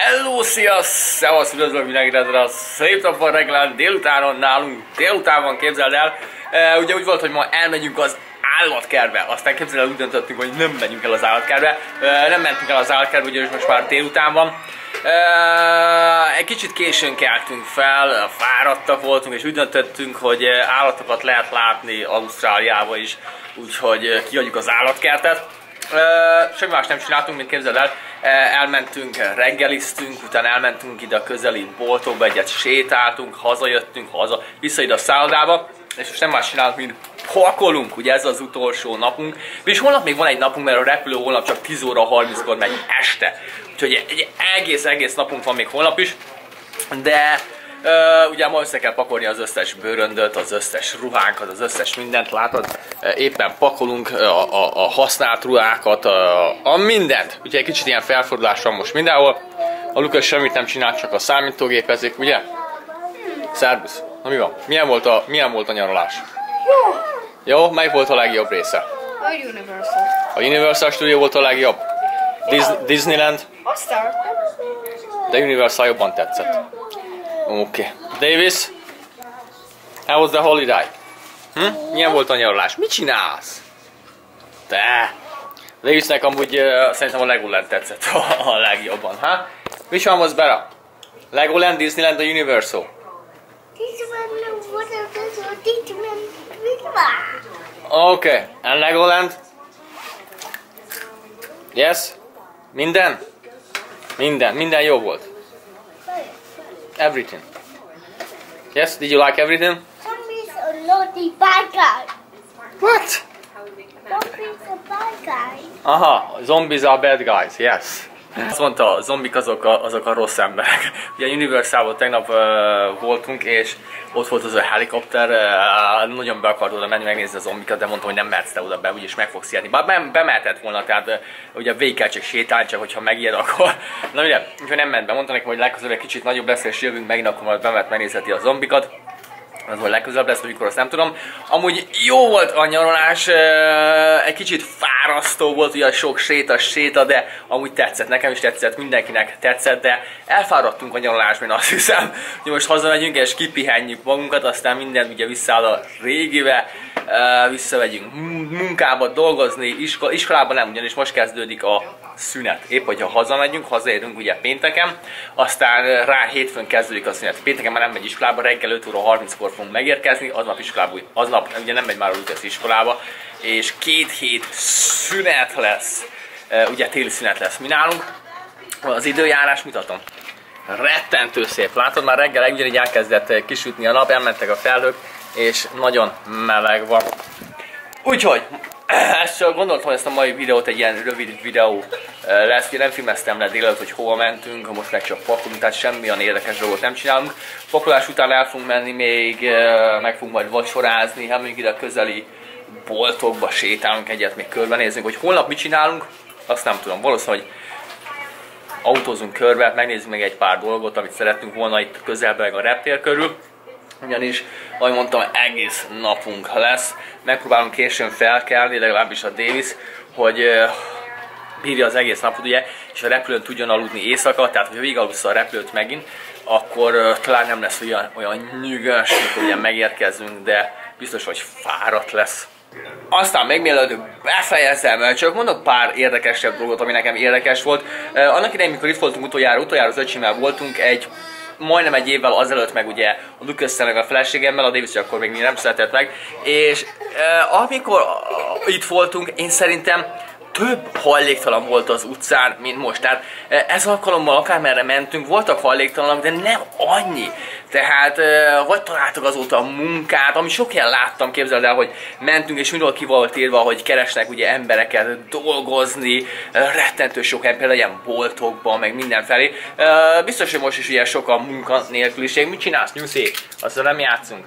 Hello, szevasz, üdvözlök mindenkit, a szép nap van reggel, délutánon nálunk, délután van, képzeld el. Ugye úgy volt, hogy ma elmegyünk az állatkertbe, aztán képzeld el, úgy döntöttünk, hogy nem megyünk el az állatkertbe. Nem mentünk el az állatkertbe, ugyanis most már délután van. Egy kicsit későn keltünk fel, fáradtak voltunk, és úgy döntöttünk, hogy állatokat lehet látni Ausztráliában is, úgyhogy kiadjuk az állatkertet. Semmi más nem csináltunk, mint képzeld el, elmentünk, reggeliztünk, utána elmentünk ide a közeli boltokba, egyet sétáltunk, hazajöttünk, vissza ide a szállodába, és most nem más csinálunk, mint pakolunk, ugye ez az utolsó napunk, és holnap még van egy napunk, mert a repülő holnap csak 10 óra 30-kor megy este, úgyhogy egy egész napunk van még holnap is, de ugye ma össze kell pakolni az összes bőröndöt, az összes ruhánkat, az összes mindent, látod? Éppen pakolunk a használt ruhákat, a mindent. Úgyhogy egy kicsit ilyen felfordulás van most mindenhol. A Lukas semmit nem csinált, csak a számítógépezik, ugye? Szervusz! Na mi van? Milyen volt a nyaralás? Jó? Melyik volt a legjobb része? A Universal. A Universal Studio volt a legjobb? Disneyland? A Star. De Universal jobban tetszett. Oké. Davis? How was the holiday? Milyen volt a nyaralás? Mit csinálsz? Te! Davisnek amúgy szerintem a Legoland tetszett a legjobban, ha? Which one was better? Legoland, Disneyland, or Universal? Okay. And Legoland? Yes? Minden? Minden jó volt. Everything. Yes, did you like everything? Zombies are not the bad guys. What? Zombies are bad guys. Aha, zombies are bad guys, yes. Azt mondta, a zombik azok a rossz emberek. Ugye Universalban tegnap voltunk, és ott volt az a helikopter, nagyon be akart oda menni megnézni a zombikat, de mondta, hogy nem mehetsz te oda be, úgyis meg fogsz ijedni. Bár bemehetett volna, tehát ugye végig kell csak sétálni, csak hogyha megijed, akkor... Na ugye, úgyhogy nem ment be, mondta neki, hogy legközelebb egy kicsit nagyobb lesz, és jövünk megint, akkor majd bemehet megnézheti a zombikat. Az majd legközelebb lesz, amikor azt nem tudom. Amúgy jó volt a nyaralás, egy kicsit fárasztó volt, ugye sok séta, de amúgy tetszett, nekem is tetszett, mindenkinek tetszett, de elfáradtunk a nyaralásban, azt hiszem, hogy most hazamegyünk és kipihenjük magunkat, aztán minden ugye visszaáll a régibe, visszamegyünk munkába dolgozni, iskolában nem, ugyanis most kezdődik a szünet. Épp, hogyha hazamegyünk, hazaérünk ugye pénteken, aztán rá hétfőn kezdődik a szünet. Pénteken már nem megy iskolába, reggel 5 óra 30-kor fogunk megérkezni, aznap iskolába, aznap ugye nem megy már a Lukasz iskolába, és 2 hét szünet lesz, ugye téli szünet lesz mi nálunk. Az időjárás mutatom. Rettentő szép, látod, már reggel ugyanígy elkezdett kisütni a nap, elmentek a felhők, és nagyon meleg van. Úgyhogy, ezt csak gondoltam, hogy ezt a mai videót egy ilyen rövid videó lesz, ugye nem filmeztem le délelőtt, hogy hova mentünk, most meg csak pakolunk, tehát semmilyen érdekes dolgot nem csinálunk. Pakolás után el fogunk menni még, meg fogunk majd vacsorázni, elmegyünk ide a közeli boltokba, sétálunk egyet, még körbenézzünk, hogy holnap mit csinálunk, azt nem tudom, valószínűleg autózunk körbe, megnézzük még egy pár dolgot, amit szeretünk volna itt közelben a reptér körül. Ugyanis, ahogy mondtam, egész napunk lesz. Megpróbálunk későn felkelni, legalábbis a Davis, hogy bírja az egész napot, ugye, és a repülőn tudjon aludni éjszaka, tehát hogy végigalussza a repülőt megint, akkor talán nem lesz olyan nyűgös, mikor ugye megérkezünk, de biztos, hogy fáradt lesz. Aztán még mielőtt befejezem, csak mondok pár érdekesebb dolgot, ami nekem érdekes volt. Annak idején, mikor itt voltunk utoljára az öcsimmel voltunk majdnem egy évvel azelőtt, meg ugye a Lukasszel meg a feleségemmel, a Davis akkor még nem született meg, és amikor itt voltunk, én szerintem több hajléktalan volt az utcán, mint most. Tehát ez alkalommal akármerre mentünk, voltak hajléktalanok, de nem annyi. Tehát vagy találtak azóta a munkát, ami sok helyen láttam, képzeld el, hogy mentünk, és mindenhol ki volt írva, hogy keresnek ugye embereket dolgozni, rettentő sok helyen, például ilyen boltokban, meg mindenfelé. Biztos, hogy most is ugye sok a munkanélküliség. Mit csinálsz, nyuszi? Azzal nem játszunk.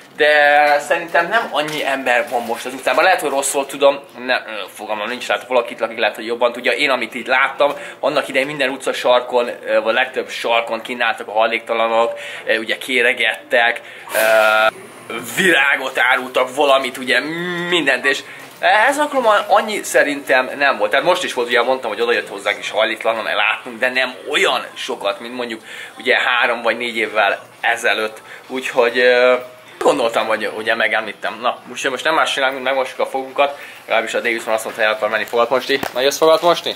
De szerintem nem annyi ember van most az utcában. Lehet, hogy rosszul tudom, fogalmam nincs, látok valakit, akik lehet, hogy jobban tudja. Én, amit itt láttam, annak idején minden utca sarkon, vagy legtöbb sarkon kínáltak a hajléktalanok, ugye kéregettek, virágot árultak, valamit, ugye mindent, és Ez alkalommal annyi szerintem nem volt. Tehát most is volt, ugye mondtam, hogy odajött hozzánk is hajlítlanon látnunk, de nem olyan sokat, mint mondjuk ugye 3 vagy 4 évvel ezelőtt. Úgyhogy gondoltam, hogy ugye megemlítem. Na, most nem más csinálunk, mint megmossuk a fogunkat. Legalábbis a Davis azt mondta, hogy el akar menni fogat mosni. Na, jössz fogat mosni?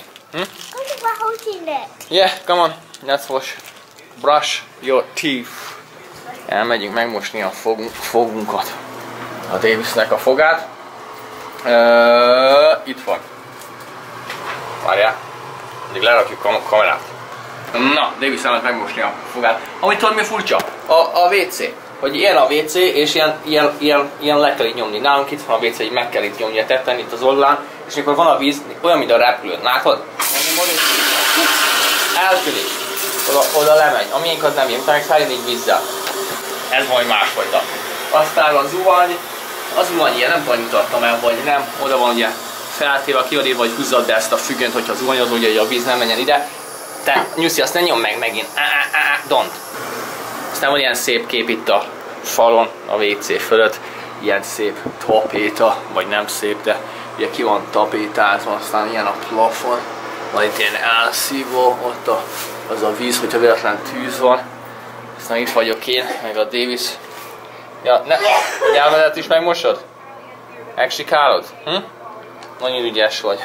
Yeah, come on. Let's wash. Brush your teeth. Elmegyünk megmosni a fogunkat. A Davisnek a fogát. Itt van. Várjál. Mindig lerakjuk a kamerát. Na, Davis elment megmosni a fogát. Amit tudod, mi furcsa? A WC. Hogy ilyen a WC, és ilyen le kell így nyomni. Nálunk itt van a WC, hogy meg kell itt nyomni a tetten, itt az oldalán. És mikor van a víz, olyan, mint a repülőn. Látod? Eltűnik. Oda lemegy. Amilyenk az nem jön, utána feljön így vízzel. Ez majd másfajta. Aztán a zuhany. Az zuhany ilyen, nem tudom, hogy mutattam el, vagy nem. Oda van ugye feltéve, kiadírva, hogy húzzad be ezt a függönyt, hogyha zuhanyod, ugye, hogy a víz nem menjen ide. Te, Nyuszi, azt ne nyom meg megint. Don't. Aztán van ilyen szép kép itt a falon, a WC fölött. Ilyen szép tapéta, vagy nem szép, de ugye ki van tapétázva, aztán ilyen a plafon. Van itt ilyen elszívó, ott az a víz, hogyha véletlen tűz van. Aztán itt vagyok én, meg a Davis. Ja, ne, nyelvedet is megmosod? Megsikálod? Nagyon ügyes vagy.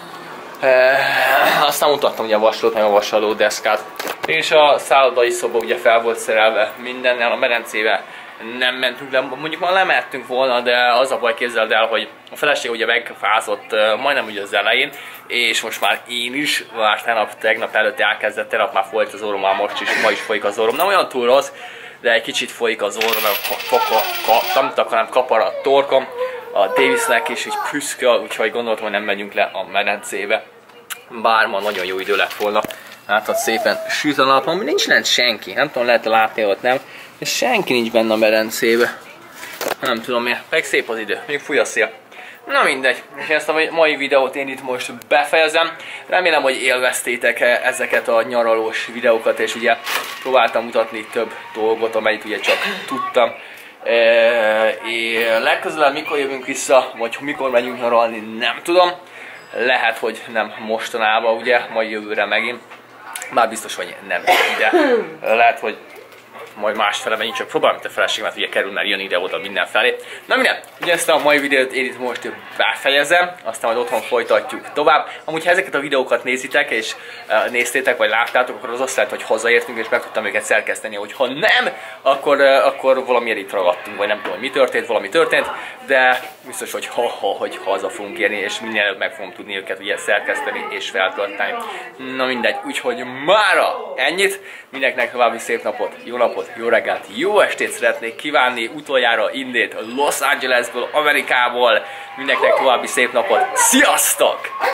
Aztán mutattam ugye a vaslót, meg a vasaló deszkát. És a szállodai szoba ugye fel volt szerelve mindennel, a medencébe nem mentünk le, mondjuk már lemettünk volna, de az a baj, képzeld el, hogy a feleség ugye megfázott majdnem ugye az elején, és most már én is, már tegnap előtt elkezdett, tegnap már folyt az orrom, már most is, ma is folyik az orrom, nem olyan túl rossz, de egy kicsit folyik az orrom, hanem kapar a torkom, a Davisnek is így püszköl, úgyhogy gondoltam, hogy nem megyünk le a medencébe. Bár ma nagyon jó idő lett volna. Látod, szépen süt a nap, ami nincs lent senki. Nem tudom, lehet látni ott, nem? De senki nincs benne a medencébe. Nem tudom miért. Pedig szép az idő. Még fúj a szél. Na mindegy. És ezt a mai videót én itt most befejezem. Remélem, hogy élveztétek ezeket a nyaralós videókat, és ugye próbáltam mutatni több dolgot, amelyet ugye csak tudtam. Legközelebb mikor jövünk vissza, vagy mikor megyünk nyaralni, nem tudom. Lehet, hogy nem mostanában, ugye, majd jövőre megint. Már biztos, hogy nem ide. Lehet, hogy majd másfele megyünk, csak próbálom, hogy a feleségemet ugye kerül, mert jön ide-oda mindenfelé. Na minden, ugye ezt a mai videót én itt most befejezem, aztán majd otthon folytatjuk tovább. Amúgy ha ezeket a videókat nézitek, és néztétek, vagy láttátok, akkor az azt lehet, hogy hazaértünk, és meg tudtam őket szerkeszteni, hogyha nem, akkor valamiért itt ragadtunk, vagy nem tudom, hogy mi történt, valami történt, de biztos, hogy hogy haza fogunk érni, és minél előbb meg fogom tudni őket ugye szerkeszteni és feltölteni. Na mindegy, úgyhogy mára ennyit, mindenkinek további szép napot, jó reggelt, jó estét szeretnék kívánni, utoljára innét Los Angelesből, Amerikából, mindenkinek további szép napot, sziasztok!